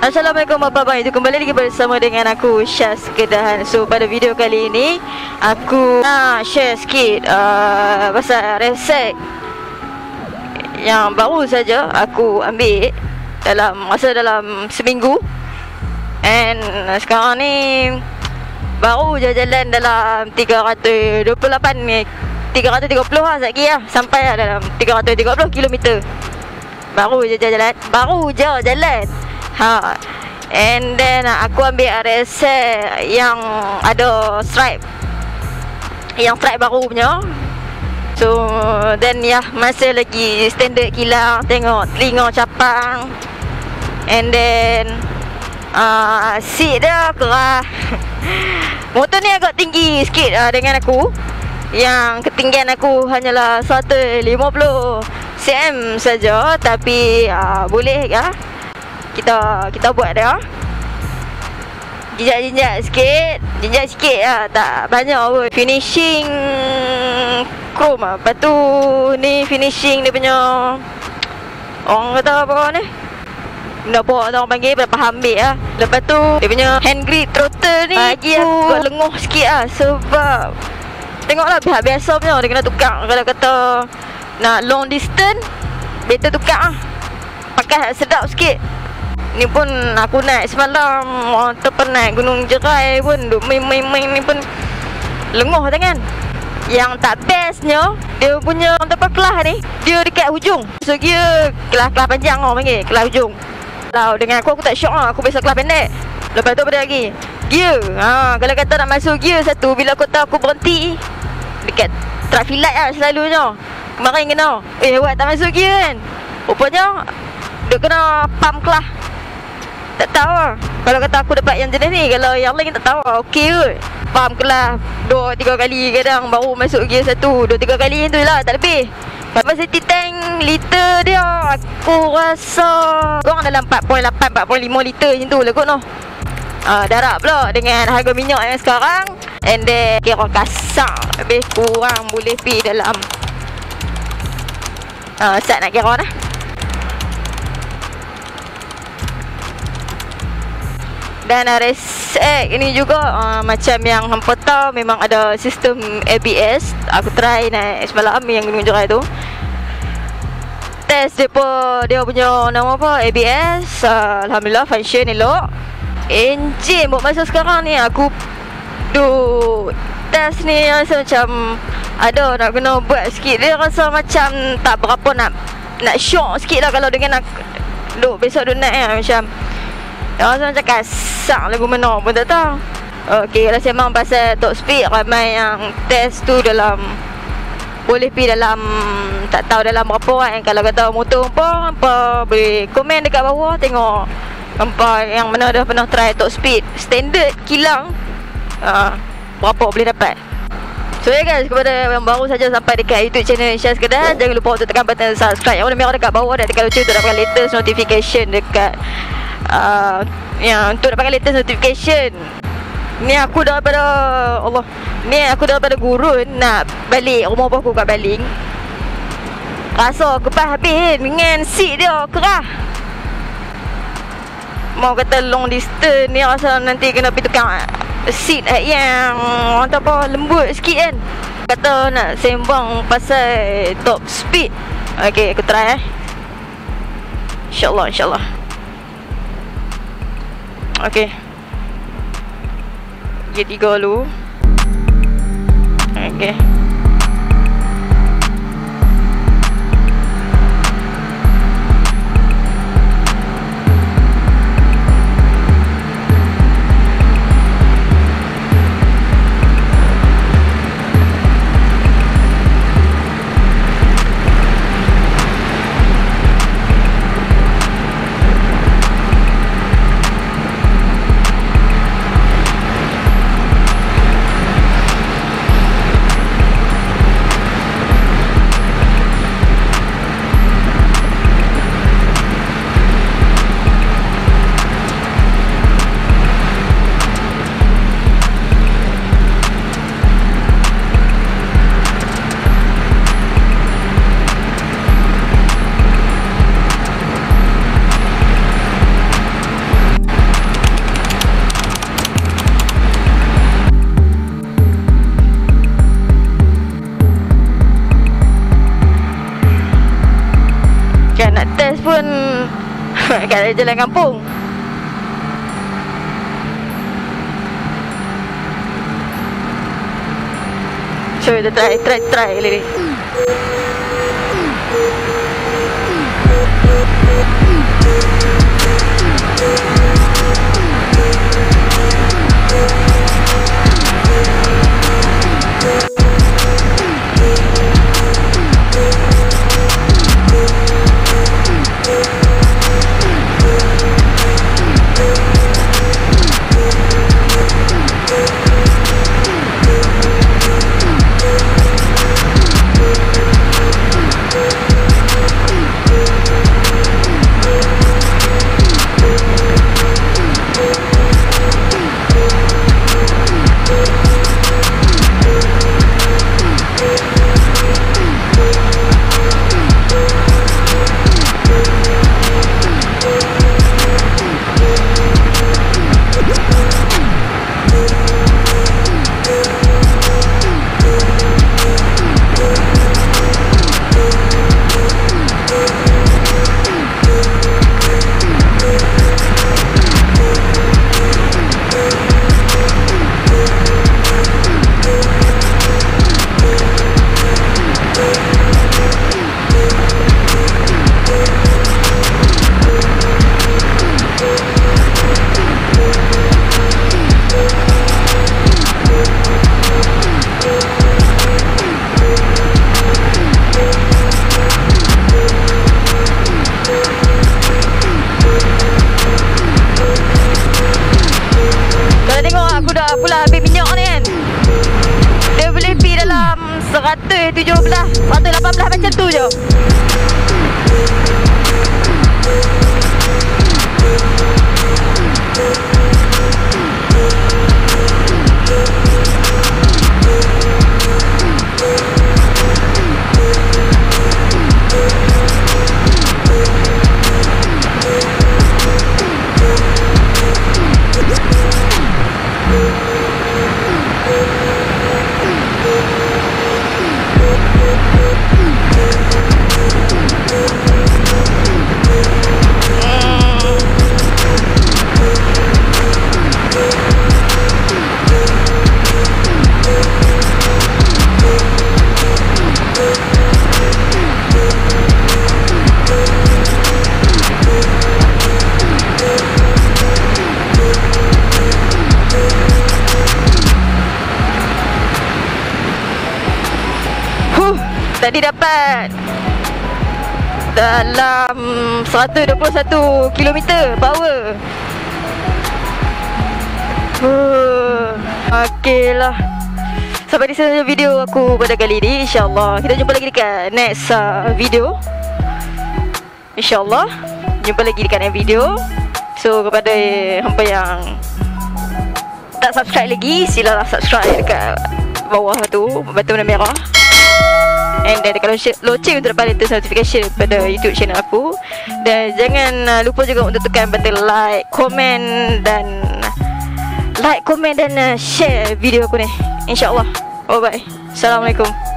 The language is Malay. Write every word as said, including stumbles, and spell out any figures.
Assalamualaikum warahmatullahi wabarakatuh. Kembali lagi bersama dengan aku Syaz Kedahan. So pada video kali ini aku nak share sikit uh, pasal resek yang baru saja aku ambil dalam masa dalam seminggu. And sekarang ni baru je jalan dalam tiga ratus dua puluh lapan ni, tiga ratus tiga puluh lah sekejap lagi lah, sampai lah dalam tiga ratus tiga puluh kilometer. Baru je jalan, baru je jalan. Ha. And then aku ambil R S yang ada stripe, yang stripe baru punya. So then ya, yeah, masih lagi standard kilang, tengok telinga capang. And then uh, seat dia kerah. Motor ni agak tinggi sikit uh, dengan aku. Yang ketinggian aku hanyalah seratus lima puluh sentimeter saja, tapi uh, boleh ya. Kita kita buat dia. Jinjak-jinjak sikit, jinjak sikit lah, tak banyak pun. Finishing chrome lah. Lepas tu ni finishing dia punya, orang kata apa ni, nak bawa orang panggil, faham ambil lah. Lepas tu dia punya hand grip throttle ni lagi aku lenguh sikit lah. Sebab tengoklah pihak biasa punya, dia kena tukar. Kalau kata nak long distance, better tukar lah, pakai sedap sikit. Ni pun aku naik semalam, orang terpenat Gunung Jerai pun duk main-main ni pun lenguh tangan. Yang tak bestnya, dia punya tempat kelas ni, dia dekat hujung. So dia kelas-kelas panjang orang panggil, kelas hujung. Kalau dengan aku, aku tak syok lah, aku biasa kelas pendek. Lepas tu pada lagi gear, ha, kalau kata nak masuk gear satu, bila aku tahu aku berhenti dekat traffic light lah selalunya. Kemarin kena, eh awak tak masuk gear kan, rupanya dia kena pump kelas. Tak tahu lah, kalau kata aku dapat yang jenis ni. Kalau yang lain tak tahu lah, okey kot. Pump kelas dua tiga kali kadang baru masuk gear satu. Dua tiga kali tu lah, tak lebih. Capacity tank liter dia aku rasa kurang dalam empat perpuluhan lapan empat perpuluhan lima liter macam tu lah kot noh. uh, Darat pula dengan harga minyak yang sekarang. And then kira kasar, lebih kurang boleh pergi dalam uh, Sat nak kira dah. Dan R S X ini juga uh, macam yang hampa tahu, memang ada sistem A B S. Aku try naik semalam yang Gunung Jerai tu. Test dia pun, dia punya nama apa, A B S. uh, Alhamdulillah function elok. Enjin buat masa sekarang ni aku duk test ni rasa macam ada nak kena buat sikit. Dia rasa macam tak berapa nak nak shock sikit lah kalau dengan nak duk besok duk naik lah. Macam rasa macam kasar lagu mana pun tak tahu. Okey, kalau memang pasal top speed, ramai yang test tu dalam, boleh pergi dalam, tak tahu dalam berapa kan. Kalau kata motor apa, apa boleh komen dekat bawah, tengok apa yang mana dah pernah try top speed standard kilang, uh, berapa boleh dapat. So ya guys, kepada yang baru saja sampai dekat YouTube channel Syaz Kedahan, jangan lupa untuk tekan button subscribe yang warna merah dekat bawah, dan tekan lonceng untuk dapatkan latest notification dekat Uh, yang untuk dapatkan latest notification. Ni aku daripada Allah, ni aku daripada Gurun nak balik rumah aku kat Baling. Rasa kepas habis dengan seat dia kerah. Mau kata long distance ni rasa nanti kena pergi tukar seat yang orang tak apa, lembut sikit kan. Kata nak sembang pasal top speed. Okay, aku try eh, InsyaAllah, InsyaAllah. Okay, G tiga dulu. Okay, Kat jalan kampung. So kita try, try, try lagi. seratus tujuh belas, seratus lapan belas macam tu je. Tadi dapat dalam seratus dua puluh satu kilometer power. uh, Okey lah. Sampai di sini video aku pada kali ini. InsyaAllah kita jumpa lagi dekat next uh, video. InsyaAllah jumpa lagi dekat next video. So kepada hampa yang tak subscribe lagi, silalah subscribe dekat bawah tu, batu warna merah. And then tekan loceng untuk dapat latest notification pada YouTube channel aku. Dan jangan uh, lupa juga untuk tekan button like, komen dan like, komen dan uh, share video aku ni. InsyaAllah. Bye bye. Assalamualaikum.